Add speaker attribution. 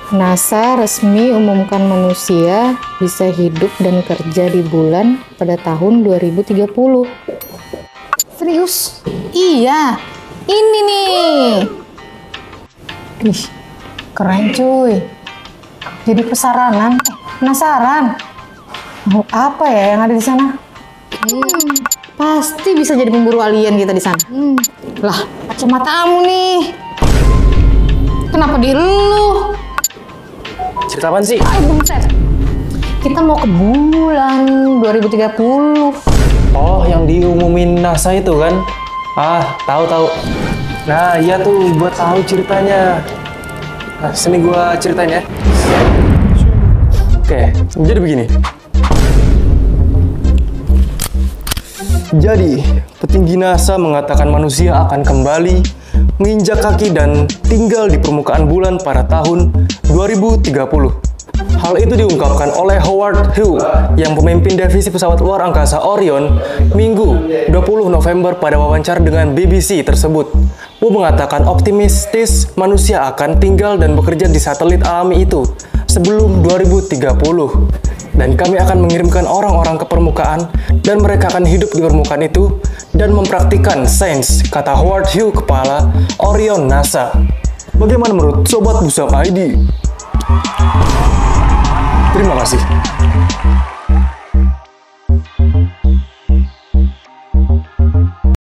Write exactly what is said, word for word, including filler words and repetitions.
Speaker 1: NASA resmi umumkan manusia bisa hidup dan kerja di bulan pada tahun dua ribu tiga puluh.
Speaker 2: Serius?
Speaker 1: Iya, ini nih.
Speaker 2: Ih, keren cuy. Jadi pesaranan, eh, penasaran. Mau apa ya yang ada di sana?
Speaker 1: Hmm, pasti bisa jadi pemburu alien kita di sana.
Speaker 2: Hmm.
Speaker 1: Lah, kacamatamu nih. Kenapa di lu?
Speaker 3: Cerita apaan sih?
Speaker 1: Ay, buset. Kita mau ke bulan dua ribu tiga puluh.
Speaker 3: Oh, yang diumumin NASA itu kan? Ah, tahu tahu. Nah, iya tuh, gua tahu ceritanya. Nah, sini gua ceritain ya. Oke, jadi begini. Jadi, petinggi NASA mengatakan manusia akan kembali menginjak kaki dan tinggal di permukaan bulan pada tahun dua ribu tiga puluh. Hal itu diungkapkan oleh Howard Hu yang pemimpin divisi pesawat luar angkasa Orion Minggu dua puluh November pada wawancara dengan B B C tersebut. Hu mengatakan optimistis manusia akan tinggal dan bekerja di satelit alami itu sebelum dua ribu tiga puluh. Dan kami akan mengirimkan orang-orang ke permukaan dan mereka akan hidup di permukaan itu dan mempraktikkan sains, kata Howard Hu, kepala Orion NASA. Bagaimana menurut Sobat Busam I D? Terima kasih.